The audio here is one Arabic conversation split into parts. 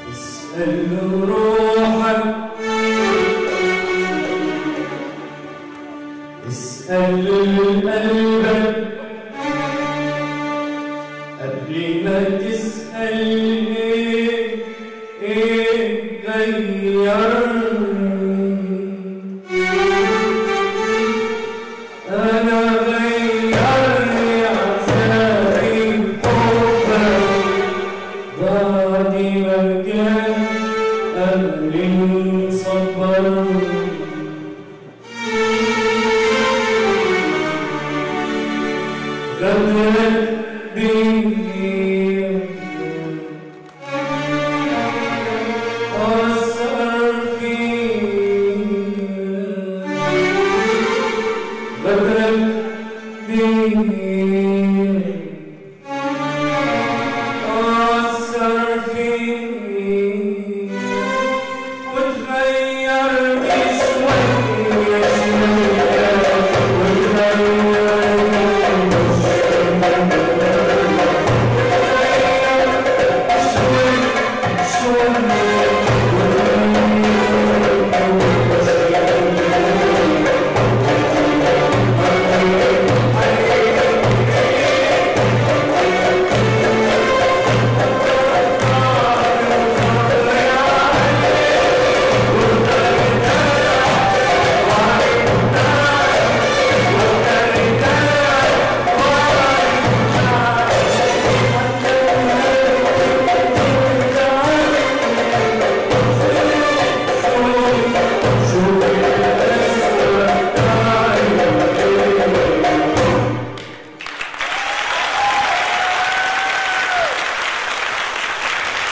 اسأل روحك، اسأل قلبك قبل ما تسأل ايه غيرني. أنا غيرني عذابي بحبك، ضاعني مكان قبل صبرني. غدرك بيا أثر فيا، غدرك بيا أثر فيا، وتغيرني شوية شوية، وتغيرني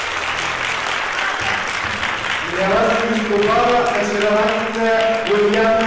يا رب مش مبارك أشرفت ويا